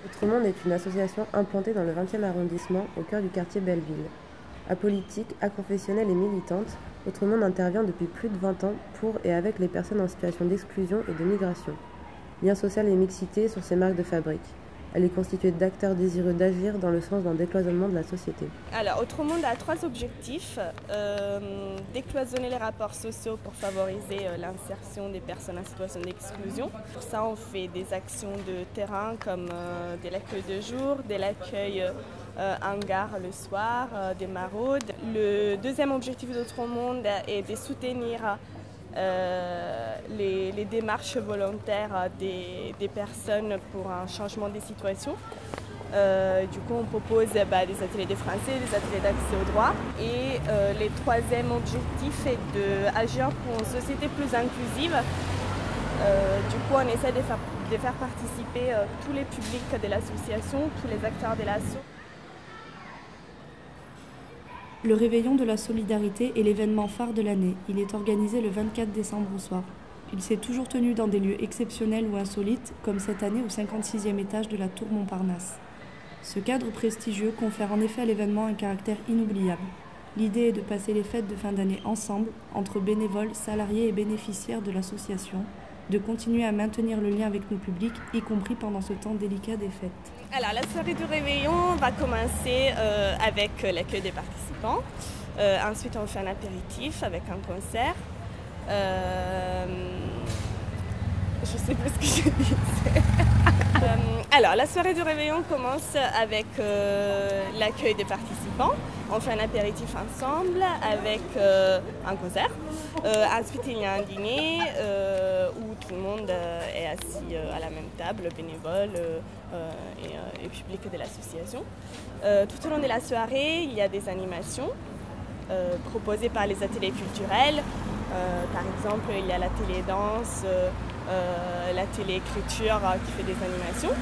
Autre Monde est une association implantée dans le 20e arrondissement, au cœur du quartier Belleville. Apolitique, aconfessionnelle et militante, Autre Monde intervient depuis plus de 20 ans pour et avec les personnes en situation d'exclusion et de migration. Lien social et mixité sont ses marques de fabrique. Elle est constituée d'acteurs désireux d'agir dans le sens d'un décloisonnement de la société. Alors, Autre Monde a 3 objectifs. Décloisonner les rapports sociaux pour favoriser l'insertion des personnes en situation d'exclusion. Pour ça, on fait des actions de terrain comme de l'accueil de jour, de l'accueil en gare le soir, des maraudes. Le deuxième objectif d'Autre Monde est de soutenir les démarches volontaires des personnes pour un changement des situations. Du coup, on propose des ateliers de français, des ateliers d'accès au droit. Et le troisième objectif est d'agir pour une société plus inclusive. Du coup, on essaie de faire participer tous les publics de l'association, tous les acteurs de l'asso. Le Réveillon de la Solidarité est l'événement phare de l'année. Il est organisé le 24 décembre au soir. Il s'est toujours tenu dans des lieux exceptionnels ou insolites, comme cette année au 56e étage de la tour Montparnasse. Ce cadre prestigieux confère en effet à l'événement un caractère inoubliable. L'idée est de passer les fêtes de fin d'année ensemble, entre bénévoles, salariés et bénéficiaires de l'association, de continuer à maintenir le lien avec nos publics, y compris pendant ce temps délicat des fêtes. Alors, la soirée du réveillon va commencer avec l'accueil des participants. Ensuite, on fait un apéritif avec un concert. Je sais plus ce que je disais. Alors, la soirée du réveillon commence avec l'accueil des participants. On fait un apéritif ensemble avec un concert. Ensuite, il y a un dîner où tout le monde est assis à la même table, bénévoles et public de l'association. Tout au long de la soirée, il y a des animations proposées par les ateliers culturels. Par exemple, il y a la télé-danse, la télé-écriture qui fait des animations.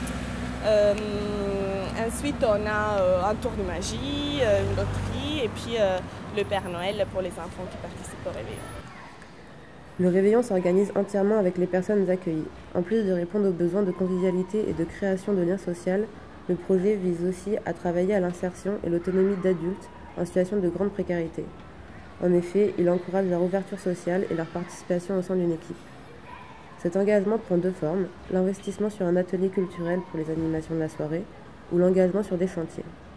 Ensuite, on a un tour de magie, une loterie et puis le Père Noël pour les enfants qui participent au réveillon. Le réveillon s'organise entièrement avec les personnes accueillies. En plus de répondre aux besoins de convivialité et de création de liens sociaux, le projet vise aussi à travailler à l'insertion et l'autonomie d'adultes en situation de grande précarité. En effet, il encourage leur ouverture sociale et leur participation au sein d'une équipe. Cet engagement prend 2 formes, l'investissement sur un atelier culturel pour les animations de la soirée ou l'engagement sur des chantiers.